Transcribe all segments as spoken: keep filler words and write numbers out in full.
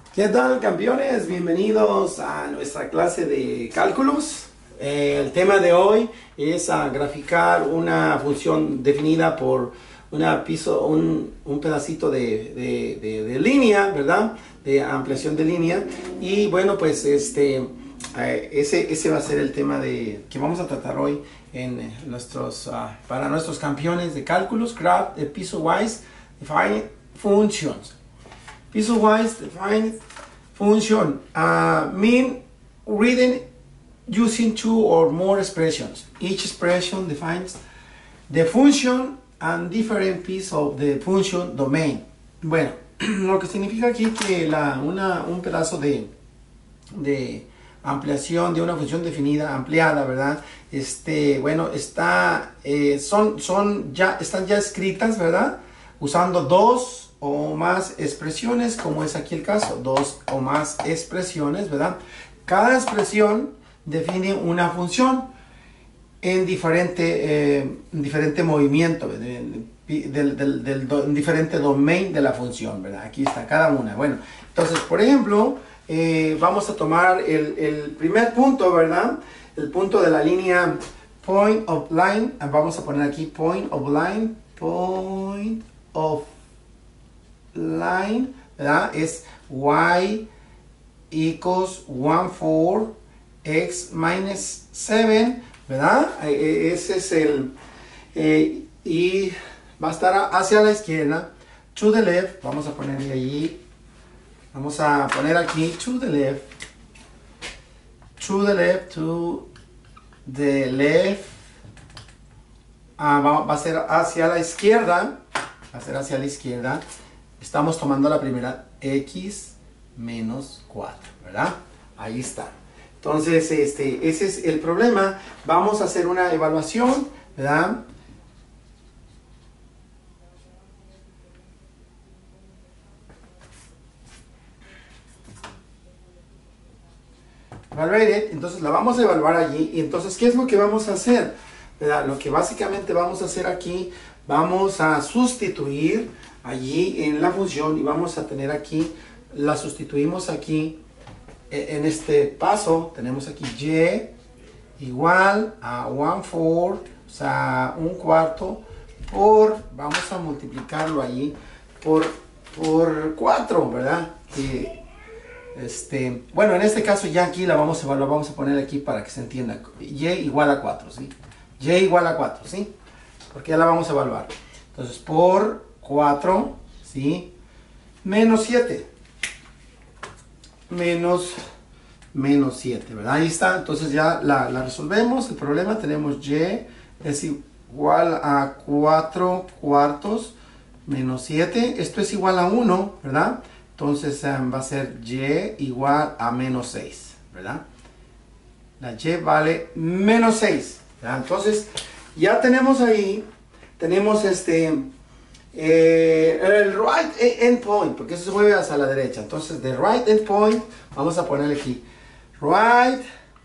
¿Qué tal, campeones? Bienvenidos a nuestra clase de cálculos. Eh, el tema de hoy es a graficar una función definida por una piso, un, un pedacito de, de, de, de línea, ¿verdad? De ampliación de línea. Y bueno, pues este, eh, ese, ese va a ser el tema de, que vamos a tratar hoy en nuestros, uh, para nuestros campeones de cálculos. Graph the piecewise defined functions. Piecewise defined function uh, mean written using two or more expressions. Each expression defines the function and different piece of the function domain. Bueno, lo que significa aquí que la, una, un pedazo de, de ampliación de una función definida, ampliada, ¿verdad? Este, bueno, está, eh, son, son ya, están ya escritas, ¿verdad? Usando dos o más expresiones, como es aquí el caso, dos o más expresiones, ¿verdad? Cada expresión define una función en diferente, eh, diferente movimiento, del, del, del, del do, en diferente domain de la función, ¿verdad? Aquí está cada una. Bueno, entonces, por ejemplo, eh, vamos a tomar el, el primer punto, ¿verdad? El punto de la línea point of line. Vamos a poner aquí point of line, point of line, ¿verdad? Es y equals one four x minus seven, ¿verdad? Ese es el eh, y va a estar hacia la izquierda, to the left. Vamos a ponerle allí, vamos a poner aquí to the left, to the left, to the left. Ah, va, va a ser hacia la izquierda, va a ser hacia la izquierda. Estamos tomando la primera, x menos cuatro, ¿verdad? Ahí está. Entonces, este, ese es el problema. Vamos a hacer una evaluación, ¿verdad? Evaluated. Entonces la vamos a evaluar allí. Y entonces, ¿qué es lo que vamos a hacer? ¿Verdad? Lo que básicamente vamos a hacer aquí, vamos a sustituir allí en la función y vamos a tener aquí, la sustituimos aquí en este paso. Tenemos aquí y igual a one fourth, o sea, un cuarto, por, vamos a multiplicarlo allí por, por cuatro, ¿verdad? Y, este, bueno, en este caso ya aquí la vamos a evaluar, vamos a poner aquí para que se entienda, y igual a cuatro, ¿sí? Y igual a cuatro, ¿sí? Porque ya la vamos a evaluar. Entonces, por cuatro, ¿sí? Menos siete. Menos, menos siete, ¿verdad? Ahí está. Entonces ya la, la resolvemos. El problema, tenemos y es igual a cuatro cuartos menos siete. Esto es igual a uno, ¿verdad? Entonces um, va a ser y igual a menos seis, ¿verdad? La y vale menos seis, ¿verdad? Entonces ya tenemos ahí, tenemos este... Eh, el right endpoint, porque eso se mueve hacia la derecha. Entonces, de right endpoint, vamos a ponerle aquí right,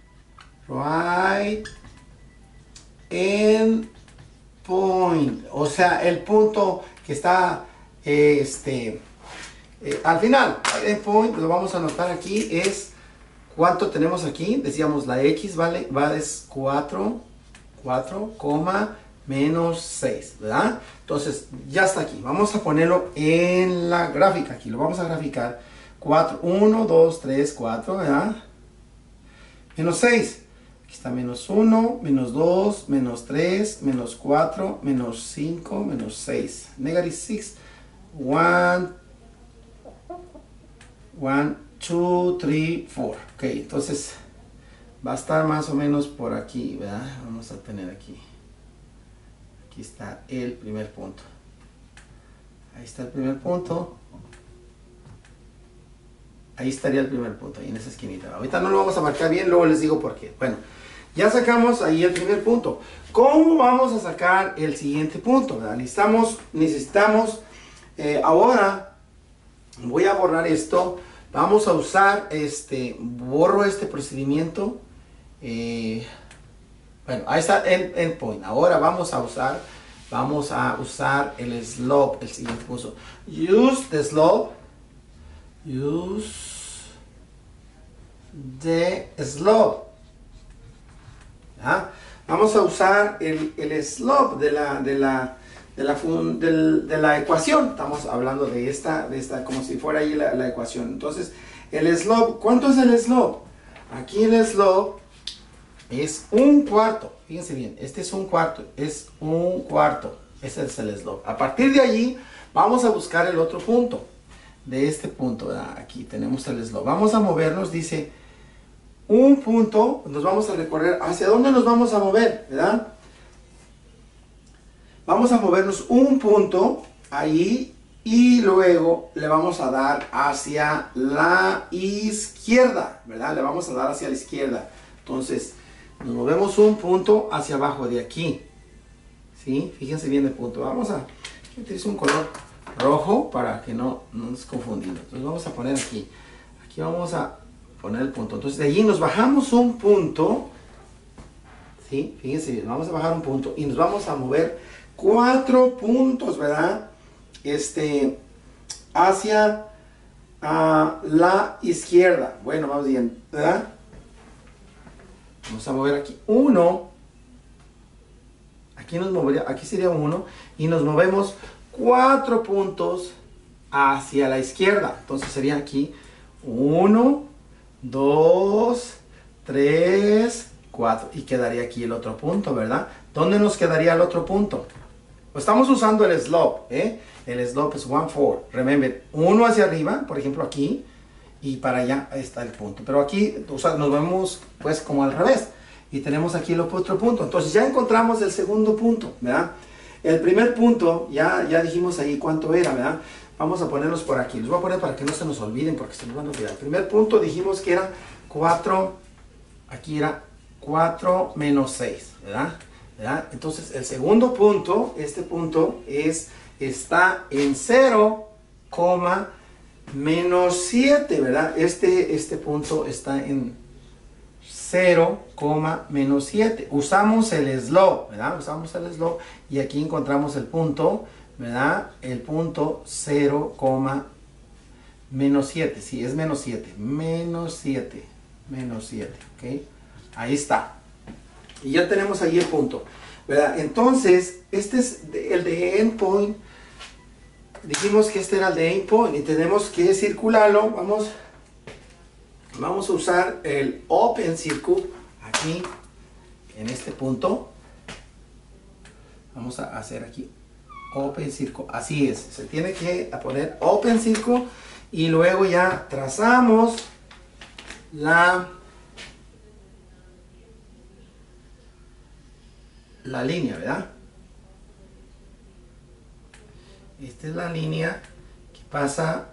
right endpoint, o sea, el punto que está eh, este eh, al final. Right endpoint, lo vamos a anotar aquí, es cuánto tenemos aquí. Decíamos la x vale, vale es cuatro, cuatro, menos seis, ¿verdad? Entonces ya está aquí. Vamos a ponerlo en la gráfica. Aquí lo vamos a graficar. cuatro, uno, dos, tres, cuatro, ¿verdad? Menos seis. Aquí está menos uno, menos dos, menos tres, menos cuatro, menos cinco, menos seis. Negative seis. uno, uno, dos, tres, cuatro. Ok, entonces va a estar más o menos por aquí, ¿verdad? Vamos a tener aquí. Aquí está el primer punto. Ahí está el primer punto. Ahí estaría el primer punto, ahí en esa esquinita. Ahorita no lo vamos a marcar bien, luego les digo por qué. Bueno, ya sacamos ahí el primer punto. ¿Cómo vamos a sacar el siguiente punto? ¿Verdad? Necesitamos, necesitamos eh, ahora voy a borrar esto. Vamos a usar este, borro este procedimiento. Eh, Bueno, ahí está el endpoint. Ahora vamos a usar, vamos a usar el slope, el siguiente curso. Use the slope use the slope. ¿Ah? Vamos a usar el, el slope de la, de, la, de, la fun, del, de la ecuación. Estamos hablando de esta, de esta como si fuera ahí la, la ecuación. Entonces, el slope, ¿cuánto es el slope? Aquí el slope es un cuarto. Fíjense bien, este es un cuarto, es un cuarto. Ese es el slope. A partir de allí, vamos a buscar el otro punto. De este punto, ¿verdad? Aquí tenemos el slope. Vamos a movernos, dice, un punto, nos vamos a recorrer. ¿Hacia dónde nos vamos a mover? ¿Verdad? Vamos a movernos un punto ahí y luego le vamos a dar hacia la izquierda, ¿verdad? Le vamos a dar hacia la izquierda. Entonces, nos movemos un punto hacia abajo de aquí. ¿Sí? Fíjense bien el punto. Vamos a utilizar un color rojo para que no, no nos confundamos. Entonces vamos a poner aquí. Aquí vamos a poner el punto. Entonces de allí nos bajamos un punto. ¿Sí? Fíjense bien. Vamos a bajar un punto y nos vamos a mover cuatro puntos, ¿verdad? Este, hacia uh, la izquierda. Bueno, vamos bien, ¿verdad? Vamos a mover aquí uno. Aquí, nos movería, aquí sería uno y nos movemos cuatro puntos hacia la izquierda. Entonces sería aquí uno, dos, tres, cuatro y quedaría aquí el otro punto, ¿verdad? ¿Dónde nos quedaría el otro punto? Pues estamos usando el slope, ¿eh? El slope es one four. Remember, uno hacia arriba, por ejemplo aquí, y para allá está el punto. Pero aquí o sea, nos vemos pues como al revés. Y tenemos aquí el otro punto. Entonces ya encontramos el segundo punto, ¿verdad? El primer punto, ya, ya dijimos ahí cuánto era, ¿verdad? Vamos a ponerlos por aquí. Los voy a poner para que no se nos olviden porque se nos van a olvidar. El primer punto dijimos que era cuatro, aquí era cuatro menos seis, ¿verdad? ¿verdad? Entonces el segundo punto, este punto es, está en cero, menos siete, ¿verdad? Este, este punto está en cero, menos siete. Usamos el slope, ¿verdad? Usamos el slope y aquí encontramos el punto, ¿verdad? El punto cero, menos siete. Sí, es menos siete. Menos siete. Menos siete, ¿ok? Ahí está. Y ya tenemos ahí el punto, ¿verdad? Entonces, este es el de endpoint. Dijimos que este era el de endpoint y tenemos que circularlo. Vamos Vamos a usar el Open Circle aquí en este punto. Vamos a hacer aquí Open Circle. Así es, se tiene que poner Open Circle y luego ya trazamos la, la línea, ¿verdad? Esta es la línea que pasa.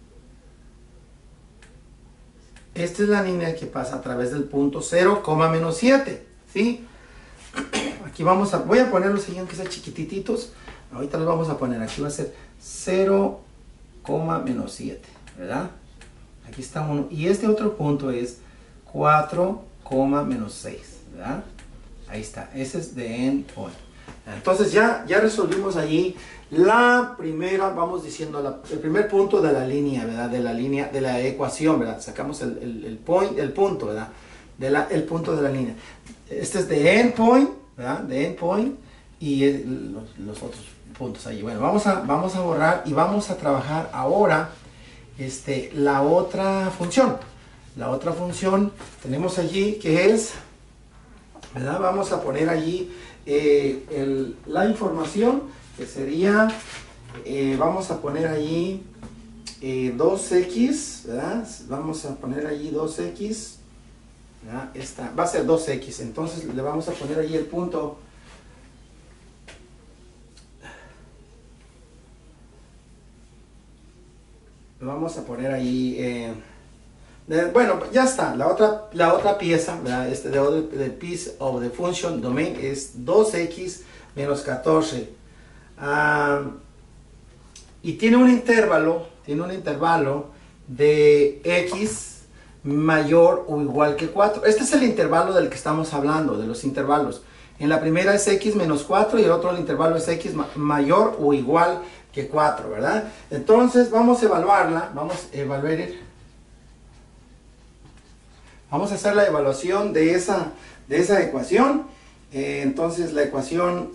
Esta es la línea que pasa a través del punto cero, menos siete, ¿sí? Aquí vamos a, voy a poner los siguientes que sean chiquititos. Ahorita los vamos a poner, aquí va a ser cero, menos siete, ¿verdad? Aquí está uno. Y este otro punto es cuatro, menos seis, ¿verdad? Ahí está, ese es de endpoint. Entonces ya, ya resolvimos allí la primera, vamos diciendo, la, el primer punto de la línea, ¿verdad? De la línea, de la ecuación, ¿verdad? Sacamos el, el, el, point, el punto, ¿verdad? De la, el punto de la línea. Este es de endpoint, ¿verdad? De endpoint y el, los, los otros puntos allí. Bueno, vamos a, vamos a borrar y vamos a trabajar ahora este, la otra función. La otra función tenemos allí que es, ¿verdad? Vamos a poner allí eh, el, la información que sería, eh, vamos a poner allí eh, dos equis, ¿verdad? Vamos a poner allí dos equis, ¿verdad? Esta va a ser dos equis, entonces le vamos a poner allí el punto. Vamos a poner allí, eh, de, bueno, ya está, la otra, la otra pieza, ¿verdad? Este de other, the piece of the function domain es dos equis menos catorce. Uh, y tiene un intervalo, tiene un intervalo de x mayor o igual que cuatro. Este es el intervalo del que estamos hablando, de los intervalos. En la primera es x menos cuatro y el otro el intervalo es x ma mayor o igual que cuatro, ¿verdad? Entonces vamos a evaluarla, vamos a evaluar, vamos a hacer la evaluación de esa, de esa ecuación. Eh, entonces la ecuación,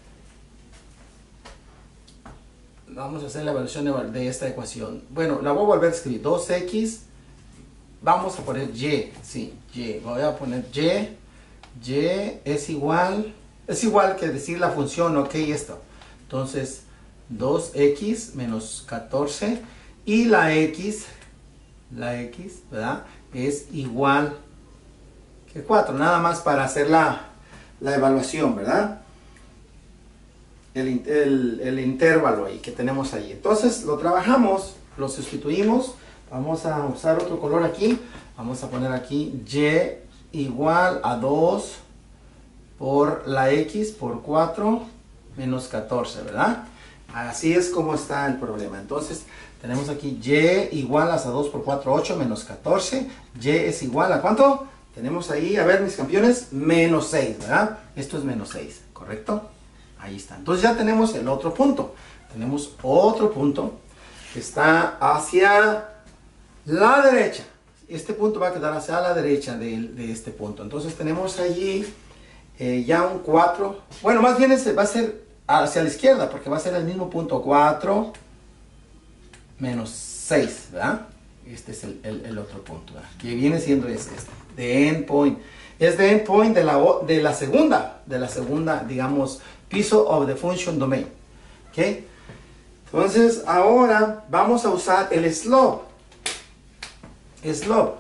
vamos a hacer la evaluación de esta ecuación. Bueno, la voy a volver a escribir, dos equis, vamos a poner y, sí, y, voy a poner y, y es igual, es igual que decir la función, ok, esto. Entonces, dos equis menos catorce y la x, la x, ¿verdad? Es igual que cuatro, nada más para hacer la, la evaluación, ¿verdad? El, el, el intervalo ahí que tenemos ahí. Entonces lo trabajamos, lo sustituimos, vamos a usar otro color aquí, vamos a poner aquí y igual a dos por la x por cuatro menos catorce, ¿verdad? Así es como está el problema. Entonces tenemos aquí y igual a dos por cuatro, ocho menos catorce. Y es igual a ¿cuánto? Tenemos ahí, a ver mis campeones, menos seis, ¿verdad? Esto es menos seis, ¿correcto? Ahí está. Entonces ya tenemos el otro punto. Tenemos otro punto que está hacia la derecha. Este punto va a quedar hacia la derecha de, de este punto. Entonces tenemos allí eh, ya un cuatro. Bueno, más bien ese va a ser hacia la izquierda, porque va a ser el mismo punto, cuatro menos seis, ¿verdad? Este es el, el, el otro punto, ¿verdad? Que viene siendo este, este, de endpoint. Es de endpoint de la, de la segunda, de la segunda, digamos, piso of the function domain, ¿ok? Entonces, ahora vamos a usar el slope. Slope.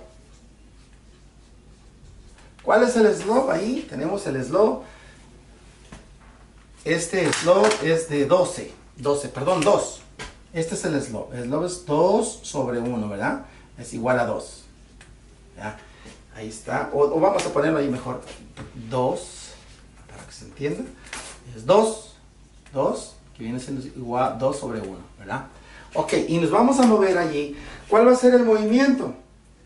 ¿Cuál es el slope? Ahí tenemos el slope. Este slope es de doce, doce, perdón, dos. Este es el slope. El slope es dos sobre uno, ¿verdad? Es igual a dos. ¿Ya? Ahí está. O, o vamos a ponerlo ahí mejor. dos, para que se entienda. Es dos, dos, que viene siendo igual a dos sobre uno, ¿verdad? Ok, y nos vamos a mover allí. ¿Cuál va a ser el movimiento?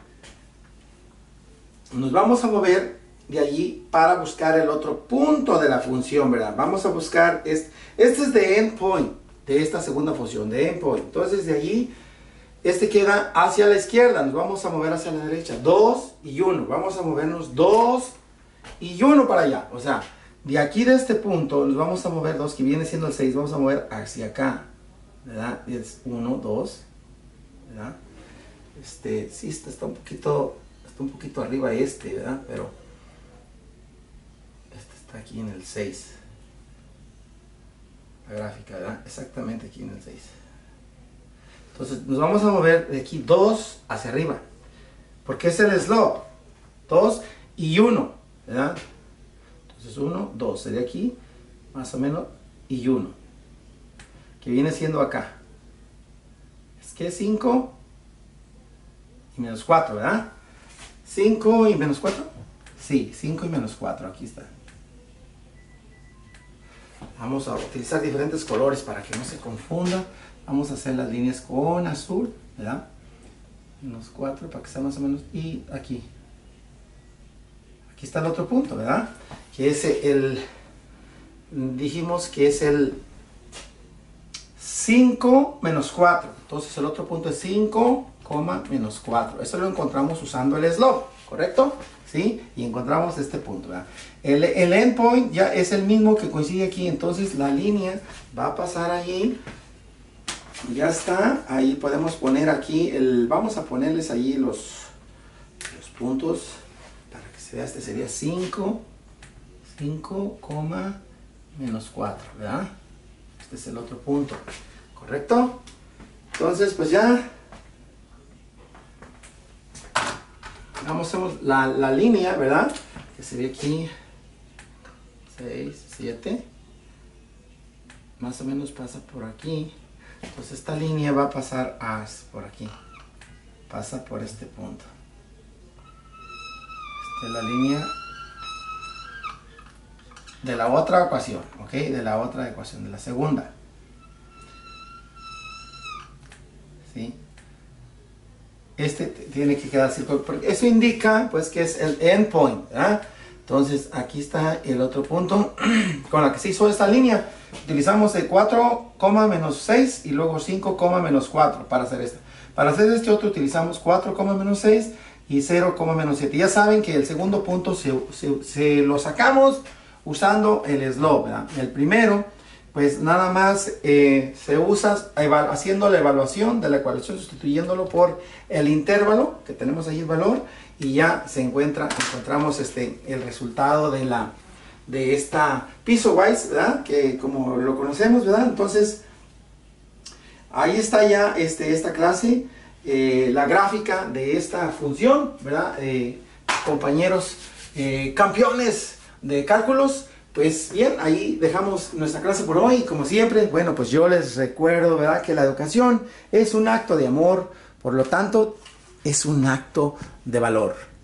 Nos vamos a mover de allí para buscar el otro punto de la función, ¿verdad? Vamos a buscar, este, este es de endpoint, de esta segunda función, de endpoint. Entonces de allí, este queda hacia la izquierda, nos vamos a mover hacia la derecha, dos y uno. Vamos a movernos dos y uno para allá. O sea, de aquí de este punto nos vamos a mover dos, que viene siendo el seis, vamos a mover hacia acá, ¿verdad? Es uno, dos, ¿verdad? Este, sí, está, está un poquito, está un poquito arriba este, ¿verdad? Pero está aquí en el seis, la gráfica, ¿verdad? Exactamente aquí en el seis. Entonces nos vamos a mover de aquí dos hacia arriba, porque es el slope, dos y uno, ¿verdad? Entonces uno, dos, sería aquí, más o menos, y uno, que viene siendo acá. Es que cinco y menos cuatro, ¿verdad? cinco y menos cuatro, sí, cinco y menos cuatro, aquí está. Vamos a utilizar diferentes colores para que no se confunda. Vamos a hacer las líneas con azul, ¿verdad? Menos cuatro para que sea más o menos. Y aquí. Aquí está el otro punto, ¿verdad? Que es el... Dijimos que es el cinco menos cuatro. Entonces el otro punto es cinco, menos cuatro. Eso lo encontramos usando el slope, ¿correcto? ¿Sí? Y encontramos este punto, ¿verdad? El, el endpoint ya es el mismo que coincide aquí, entonces la línea va a pasar allí. Ya está, ahí podemos poner aquí, el, vamos a ponerles ahí los, los puntos para que se vea. Este sería cinco, cinco, menos cuatro, ¿verdad? Este es el otro punto, ¿correcto? Entonces, pues ya vamos a hacer la, la línea, ¿verdad? Que se ve aquí, seis, siete, más o menos pasa por aquí. Entonces esta línea va a pasar a, por aquí, pasa por este punto. Esta es la línea de la otra ecuación, ¿ok? De la otra ecuación, de la segunda. ¿Sí? Este tiene que quedar círculo, porque eso indica pues que es el endpoint, ¿verdad? Entonces aquí está el otro punto con la que se hizo esta línea. Utilizamos el cuatro, menos seis y luego cinco, menos cuatro para hacer este. Para hacer este otro utilizamos cuatro, menos seis y cero, menos siete. Ya saben que el segundo punto se, se, se lo sacamos usando el slope, ¿verdad? El primero, pues nada más eh, se usa haciendo la evaluación de la ecuación, sustituyéndolo por el intervalo, que tenemos ahí el valor, y ya se encuentra, encontramos este, el resultado de la de esta piecewise, ¿verdad? Que como lo conocemos, ¿verdad? Entonces, ahí está ya este, esta clase, eh, la gráfica de esta función, ¿verdad? Eh, compañeros eh, campeones de cálculos. Pues bien, ahí dejamos nuestra clase por hoy. Como siempre, bueno, pues yo les recuerdo, ¿verdad?, que la educación es un acto de amor, por lo tanto, es un acto de valor.